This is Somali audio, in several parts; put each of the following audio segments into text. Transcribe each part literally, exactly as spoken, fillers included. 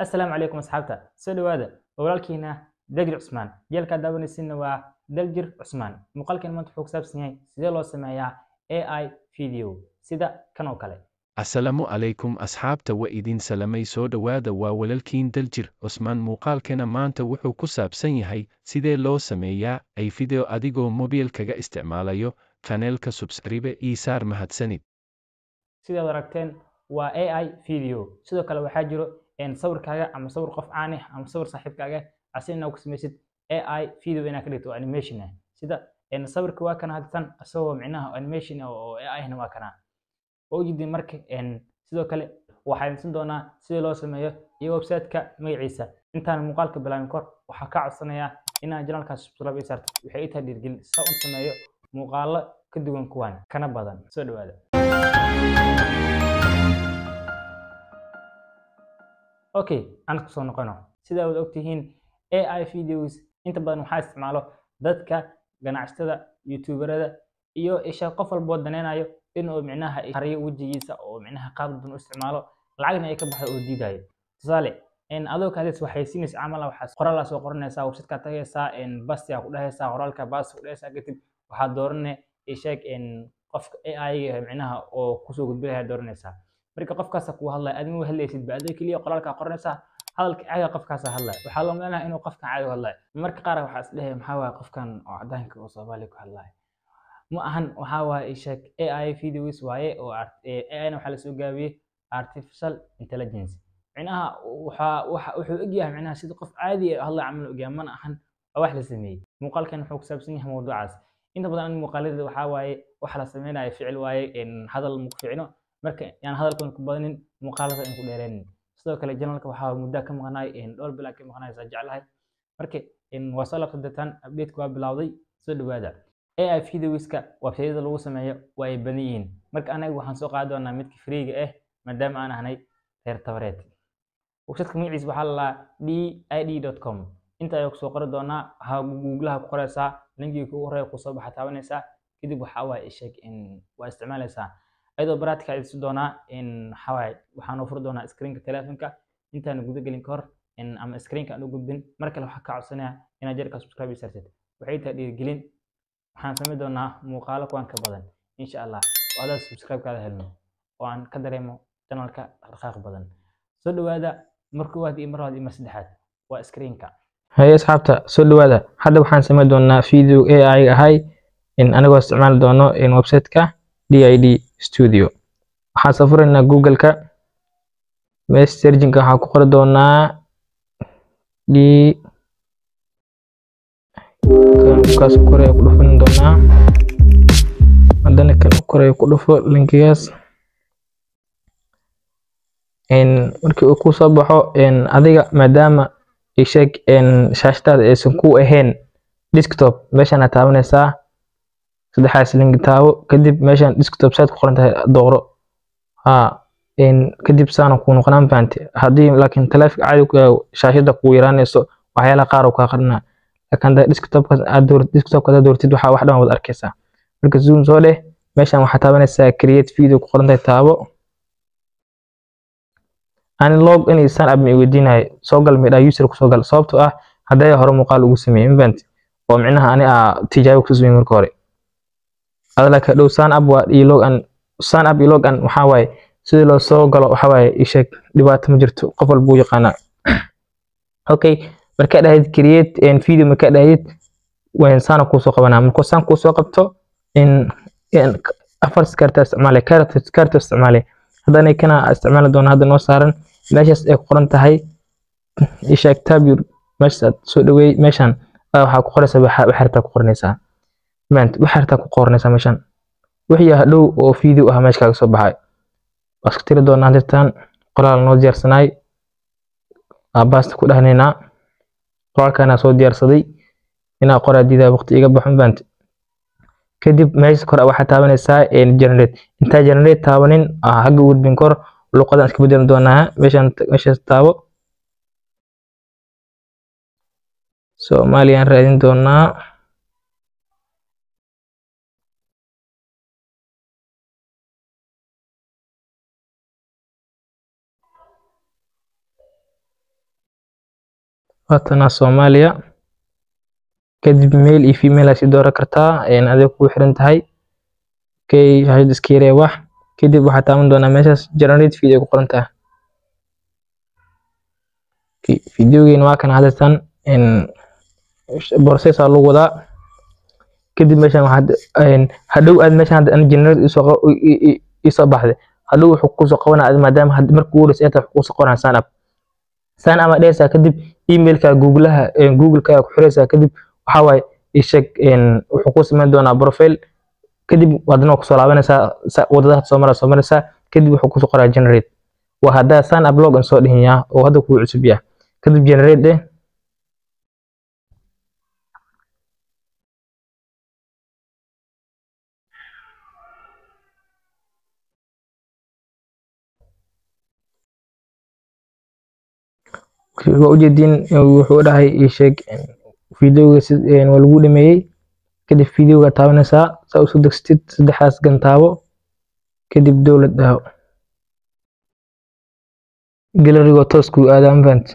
السلام عليكم أصحابتا سو دوادا walaalkiina Daljir Cusmaan jeelka daawanaysiina waa Daljir Cusmaan muuqaalkan maanta wuxuu ku saabsan yahay sidee loo sameeyaa A I video sida kan oo kale Assalamu alaikum asxaabta wa idin salamay soo dhawaada waa walaalkiin Daljir Cusmaan muuqaalkana maanta wuxuu ku saabsan yahay sidee loo sameeyaa ay video adigoo mobilkaga isticmaalayo channelka subscribe ii saar mahadsanid sidaad aragteen waa A I video sidoo kale waxaa jiro in sawirkaaga ama sawir qof caan ah ama sawir saaxiibkaaga asina ku samaysid A I video ina ka dhigto animation ah sida in sawirka waa kana hadtan asoo micnaha animation oo A I na waa kana oo jidii marka in sidoo kale waxaan sin doonaa sida loo sameeyo iyo website-ka magaciisa intaan muuqaalka bilaabin kor waxa ka codsanayaa inaad channelka subscribe isarto waxay taa dhiirgelin soo un sameeyo muuqaalo ka duwan kuwan kana badan soo dhawaada okay aan ku soo noqono sida aad ogtihiin A I videos inta badan waxa isticmaalo dadka ganacsatada youtuberada iyo isha qof walba daneenayo inuu micnaha hariyo wajigiisa oo micnaha qaab badan u isticmaalo lacagna ay ka baxdo oo diidayo tusaale in adoo kaadis waxay siinaysaa camal waxa qoraal la soo qoranaysaa website-ka tagaysaa in basti ku dhahaysaa qoraalka basti ku dhahaysaa kadib waxa dooranay isheeg in qofka A I micnaha oo ku soo gudbinayo dooranaysaa marka qofkaas ku hadlay adin wax leeysid baaday kaliya qoraalka qoranaysaa hadalka caadi qofkaas hadlay waxa loo maleeyahay inuu qofka caadi hadlay marka qaar waxa isleeyahay maxaa waa qofkan oo cadaanka oo Soomaali ku hadlay ma ahan waxa waa isheeg A I videos waaye oo A I waxa la soo gaabiyay artificial intelligence micnaha waxa wuxuu ogyahay micnaha sida qof caadi ah hadlay camal ogyahay ma ahan wax la sameeyay muuqaalkan wuxuu ku saabsan yahay mowduucaas inta badan muuqaalada waxa waaye wax la sameeynaayo ficil waaye in hadal mu ficino marka aan hadalkan ku badanin muuqaalada in ku dheereen sidoo kale channelka waxa muddo ka maqnaay in dhowr bilood ka maqnaay jeclahay marka in wasal qadatan update ku bilowday soo dhawaada A I videoska website-da lagu sameeyo way badan yihiin marka anaga waxaan soo qaadi doonaa midka free-ga ah maadaama aan ahnay reer tabareed website-ka magaciisa waxa la d i d dot com inta ay ku soo qori doonaa ha google-ha ku qoraysaa linkiga ku horeeya ku soo baxa taabanaysaa kadib waxa waa isheeg in waa isticmaalaysaa ayadoo baraatika ay si doonaa in xawaay waxaan u fur doonaa screen-ka telefoonka intaan guda galin kor in ama screen-ka aan u gudbin marka waxa ka codsanayaa inaad jarka subscribe isartid waxay taa dhiirgelin waxaan sameyn doonaa muuqaalo kuwan ka badan insha Allah wada subscribe kaada helno oo aan ka dareemo channelka dhaqdhaqaaq badan soo dhawaada markuu waad iyo marwaad iyo saddexaad waa screen-ka hay asxaabta soo dhawaada hadda waxaan sameyn doonaa video A I ahay in anagoo isticmaal doono in website-ka D I D Studio waxaan safarinaa Google-ka messaging-ka waxaan ku qori doonaa D kaas kore ku dhufan doonaa hadana kan kore ku dhufo linkigaas in markii uu ku soo baxo in adiga maadaama ay sheeg in shaashada aysan ku ahayn desktop meeshan aad taabanaysaa saddexaas link taabo kadib meeshan desktop site ku qoran tahay dooro ha in kadib saan ku noqonaan faanti hadii laakiin telefoonka caadi ku shaashada ku yaraanayso waxyaalaha qaar oo ka qarnaa laakiin desktop ka aad door desktop ka doortid waxa wax dhan wad arkaysaa marka zoom soo leh meeshan waxa taabanaysaa create video ku qoran tahay taabo aan log in isan ab mi weydiinay soo gal meedha user ku soo gal sababtoo ah haday hore muuqaal ugu sameeyay faanti oo micnaha ani ah tijaabo ku sameeyay marka hore adala ka dhow sign up waa iyo log an sign up iyo log an waxa way sidii loo soo galo waxa way isheeg dhibaato ma jirto qof walba uu yaqaana okay marka dhahayd create and video marka dhahayd waan sana ku soo qabanaa marka san ku soo qabto in in afar skarta isticmaale karta skarta isticmaale hadana kana isticmaal doona hadda noo saaran meeshaas ay ku qoran tahay isheeg tab meeshaas soo dhaweey meeshan waxa ku qoraysaa waxa xirta ku qoranaysaa maanta waxa xirta ku qoranaysaa meeshan wixii hadhow oo video ah meesha ka soo baxay waxa tiri doona hadtaan qoraal noo diyaarsanay abaasta ku dhahnayna qoraalkana soo diyaarsaday ina qoraadida waqti iga baxan baant kadib meesha kor waxa taabanaysaa in generate inta generate taabanin haga gudbin kor luqadan iska bedel doonaa meeshan meesha taabo Soomaaliyan raadin doonaa واتنا Soomaaliya kadib male iyo female aad dooran kartaa een adiga ku xiran tahay kay waxaad iska yaree wax kadib waxaad taaban doonaa meeshaas generate video ku qoran tahay videogeena waa kan hadalsan in process lagu wadaa kadib meeshan waxaad een hadhow aad meeshan hadda generate isoo isoo baxday hadhow wuxuu ku soo qabanaa maadaama had markuu uu reset ku soo qoran sign up sign up dheesa kadib emailka google-ha google-ka ku xiraysa kadib waxa way ishag in wuxuu ku sameyn doonaa profile kadib wadana ku soo laabanaysa wadada soo maraa soo maraysa kadib wuxuu ku soo qoraa generate waa hada sign up log soo dhihinya oo hada ku cusub yahay kadib generate eh ujeedin wuxuu dhahay ishag videoga sideen waa lagu dhameeyay kadib videoga taabanaysa saa u soo degsatid saddexdaas gantaabo kadib dowlad dhaw galeriga toos ku aadaan vent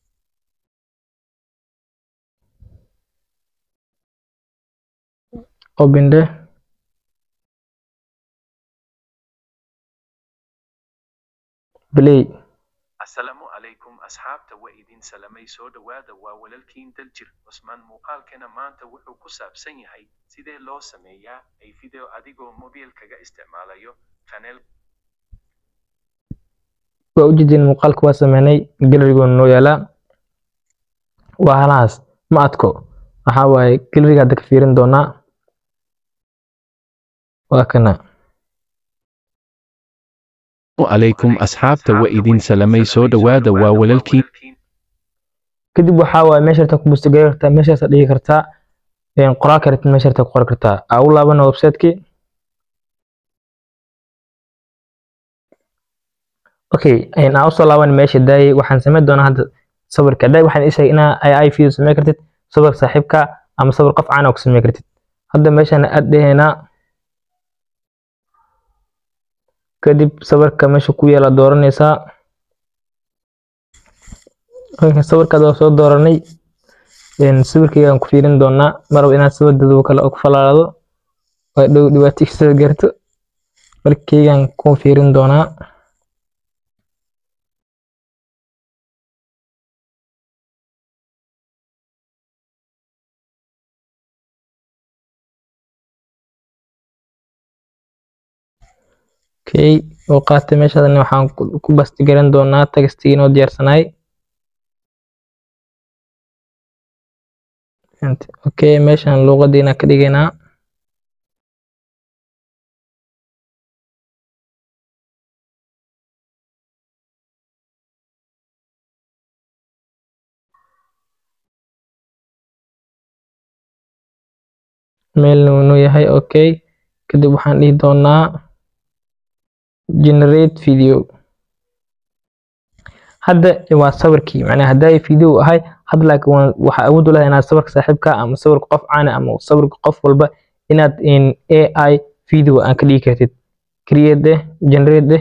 open the play. Assalamu alaikum asxaabta waa idin salamay soo dhawaada waa walaalkiin daljir Usmaan muuqaalkeena maanta wuxuu ku saabsan yahay sidee loo sameeyaa ay video adigoo mobile kaga isticmaalayo channel waa ujeedin muuqaalka waa sameynay galeriga noo yaala waa halaas ma adko waxa waaye galeriga hadda ka fiirin doonaa waa kana عليكم أصحابته وإذن سلامي سود وادا وولالكين kadib waxa waa meesha ku bustigaa kartaa meesha aad dhigi kartaa een qoraa kartaa meesha aad ku qori kartaa aa u laabana website-ki okay een aa soo laaban meesha daay waxaan sameyn doonaa hadda sawirka daay waxaan ishay ina ay ay video sameey kartid sawir saaxiibka ama sawir qof aan oo ku sameey kartid hadda meeshan aad dhehena kadib sawirka meesha ku yaala dooranaysa okay sawirka soo dooranay een sawirkayga ku fiirin doonaa marba inaad sawir dadoo kale ku falaado way dhow dhibaataysan garto markaygan ku fiirin doonaa okay oo qaatay meeshadan waxaan ku basti garan doonaa text-igi inoo diyaarsanay okay meeshan luqadiina ka dhigaynaa meel noo yahay okay kadib waxaan dhihi doonaa generate video hadda waa sawirkii macnaha haday video ahay had laakiin waxa awood u leeyahay inaad sawirka saaxiibka ama sawirka qof caan ah ama sawirka qof walba inaad in A I video aan ka dhigi kartid create generate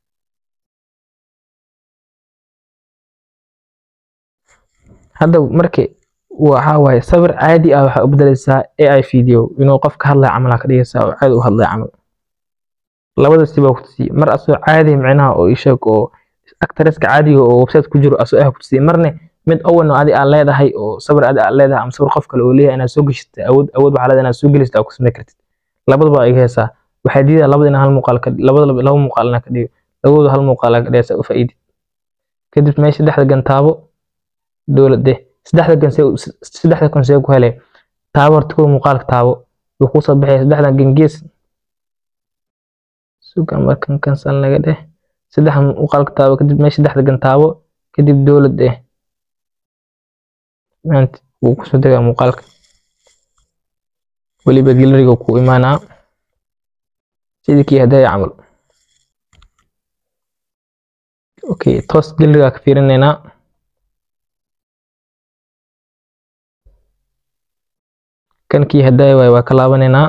hadda markii waxa waaye sawir caadi ah waxa u bedelaysaa A I video inuu qof ka hadlay camal ka dhigaysaa oo caadi u hadlay camal labada siba ku tii mar asoo caadi macnaha oo isheeg oo actress ka caadi oo website ku jiro asoo ah ku tii marne mid awan oo adi aan leedahay oo sawir adi aan leedahay ama sawir qof kale oo leeyahay inaad soo gashto awood awood waxa leedahay inaad soo gelisto ku sameey kartid labadaba ay heesaa waxay diidaa labada in hal muuqaal ka labada laba muuqaalna ka dhigo labada hal muuqaal ka dhigaysa u faa'iido kadib meesha saddexda gantaabo dowladde saddexda ganse saddexda ganse ku helay taabo horta ku muuqaalka taabo wuxuu ku soo baxay saddexda gangees suuqa markan cancel laga dheh saddexda muuqaalka taabo kadib meesha saddexda gantaabo kadib dowladde maanta wuu ku soo degaa muuqaalka waliba galeriga ku imaanaa sidii kii haday camal okay toos galeriga ka fiirinayna kan kii haday way waa ka laabanayna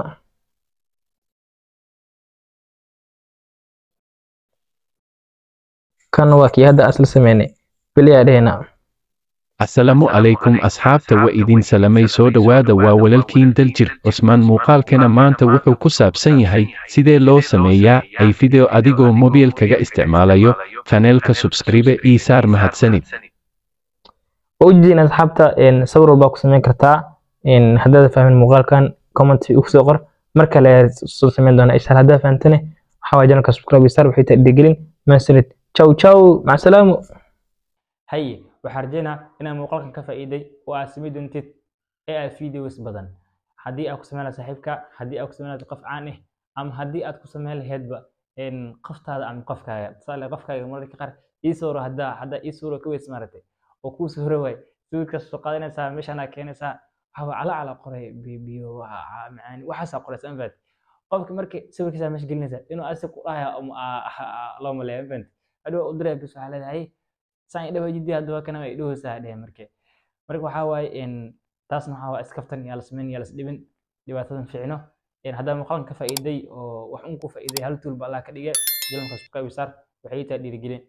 kan waa kii hadda asal sameynay baliya dhehna Asalaamu calaykum asxaabta waa idin salamay soo dhowaada waa walaalkiin Daljir Cusmaan muuqaalkana maanta wuxuu ku saabsan yahay sidee loo sameeyaa ay video adigoo mobil kaga isticmaalayo channelka subscribe ii saar mahadsanid وجدين أصحابتا إن صوروا باكو سمين كرتا إن هذا فاهم المقال comment ugu qor marka la soo sameyn doona isha hada faantane waxa waajana ka subscribe isar wixii tadgelin maasanid ciao ciao ma salaamu hay waxa rajayna inaan muuqaalkan ka faa'iiday oo aad samee doontid ee aad videos badan hadii aad ku sameeyay saaxiibka hadii aad ku sameeyay qof caan ah ama hadii aad ku sameeyay headba in qoftaada ama qofkaaga sala qofkaaga marka qaar ii soo hada hada ii soo ka weys maratay oo ku soo horay sawirka soo qaadanaysa meeshana keenaysa waxa ala ala qoray bibiyo macaan waxa sa qoray sanfad qofka markii sawirkiisa meesh gelinaysa inuu asig ku dhahayo ama loo maleeyo bent adoo u diray bis waxa leedahay saan dhawa jidii hadda kana ay dhoosaa dheer markii marka waxa waay in taasna waxa waa iskaftan iyo lasmin iyo lasdibin dhibaatadan fiicno in hadda muuqaalkan ka faa'iiday oo wax un ku faa'iiday hal tool baa la ka dhigay jilanka subscribe sar waxay taa dhiirigelin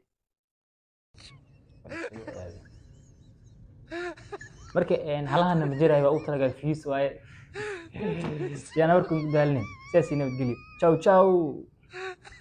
marka een halahan ma jiray waa u talagal fiis waaye yana warku daalnin sidaas inoo geli ciao ciao